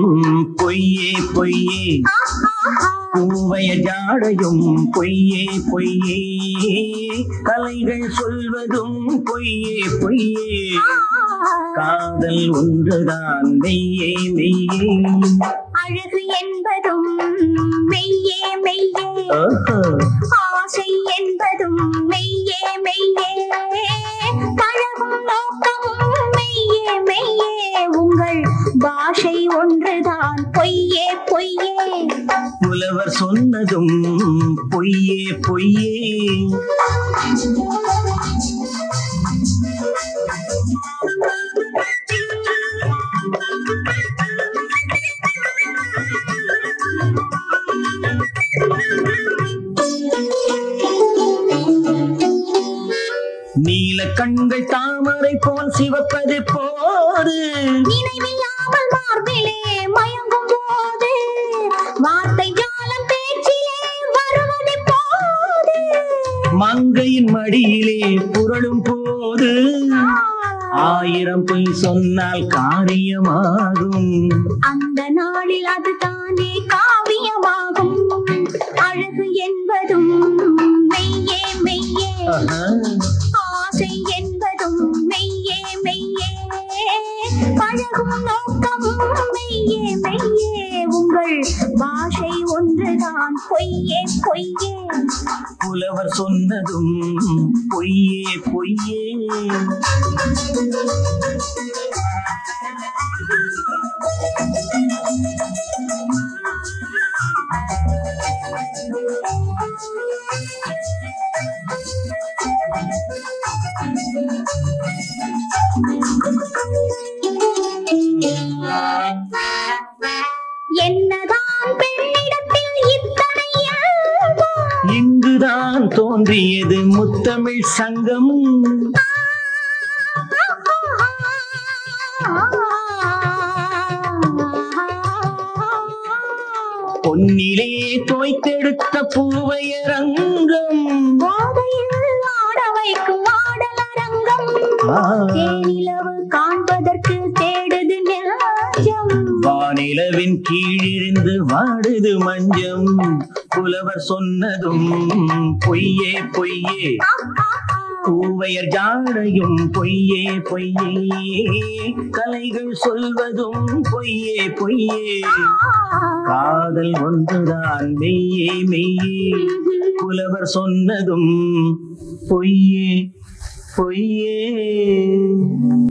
பொய்யே பொய்யே பூவைய ஜாடையும் பொய்யே பொய்யே கலைகள் சொல்வதும் பொய்யே பொய்யே காதல் ஒன்றுதான் மெய்யே மெய்யே அழகு என்பதும் மெய்யே மெய்யே ஆசை என்பதும் மெய்யே மெய்யே பழகும் நோக்கமும் மெய்யே மெய்யே உங்கள் பாஷை ஒன்றுதான் பொய்யே பொய்யே புலவர் சொன்னதும் பொய்யே பொய்யே நீல கண்கள் தாமரை போல் சிவப்பது போது நினைவில்லாமல் மார்பிலே மயங்கும் போது வார்த்தை ஜாலம் பேச்சிலே வருவது போது மங்கையின் மடியிலே புரளும் போது ஆயிரம் பொய் சொன்னால் காரியமாகும் அந்த நாளில் அது தானே காவியமாகும் அழகு என்பதும் மெய்யே மெய்யே ஆசை என்பதும் மெய்யே மெய்யே பழகும் நோக்கமும் மெய்யே மெய்யே உங்கள் பாஷை ஒன்றுதான் பொய்யே பொய்யே புலவர் சொன்னதும் பொய்யே பொய்யே என்னதான் பெண்ணிடத்தில் இத்தனை அன்பு? இங்குதான் தோன்றியது முத்தமிழ் சங்கம் பொன்னிலே தோய்த்தெடுத்த பூவையரங்கம் போதையில் ஆட வைக்கும் ஆடலரங்கம் தேனிலவு காண்பதற்கு தேடுது நெஞ்சம் வானிலவின் கீழிருந்து வாடுது மஞ்சம் புலவர் சொன்னதும் பொய்யே பொய்யே பூவையர் ஜாடையும் பொய்யே பொய்யே கலைகள் சொல்வதும் பொய்யே பொய்யே காதல் ஒன்றுதான் மெய்யே மெய்யே புலவர் சொன்னதும் பொய்யே பொய்யே